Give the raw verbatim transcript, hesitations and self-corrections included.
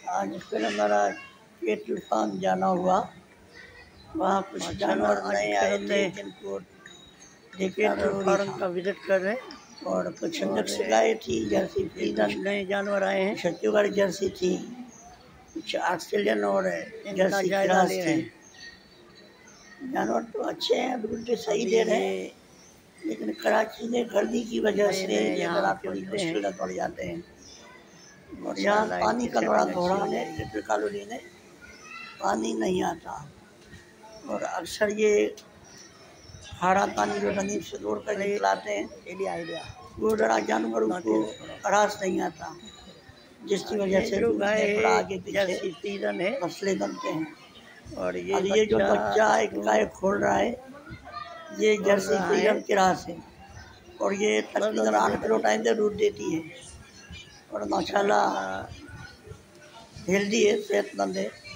आज फिर हमारा पेट्रोल पंप जाना हुआ, वहाँ कुछ जानवर नए आए थे जिनको पेट्रोल पंप का विजिट कर रहे हैं। और कुछ इंजेक्शन गाय थी, जर्सी फ्रीडन नए जानवर आए हैं। छत्तीसगढ़ जर्सी थी, कुछ ऑस्ट्रेलियन और जर्सी क्रॉस थी। जानवर तो अच्छे हैं, दूध सही दे रहे हैं, लेकिन कराची में गर्मी की वजह से यहाँ थोड़ी मुश्किल पड़ जाते हैं। और यहाँ पानी का बड़ा दोहरान है, ट्रिपल कॉलोनी में पानी नहीं आता और अक्सर ये खारा पानी जो जमीन से तोड़ कर निकलाते हैं वो जरा जानवरों को रास नहीं आता, जिसकी वजह से आगे पीछे सीजन है मसले बनते हैं। और ये ये जो बच्चा एक गाय खोल रहा है ये जर्सी फ्रीडम की रास है और ये तकरीबन आठ किलो टाइम से दूध देती है और माशाल्लाह हेल्दी है, सेहतमंद है।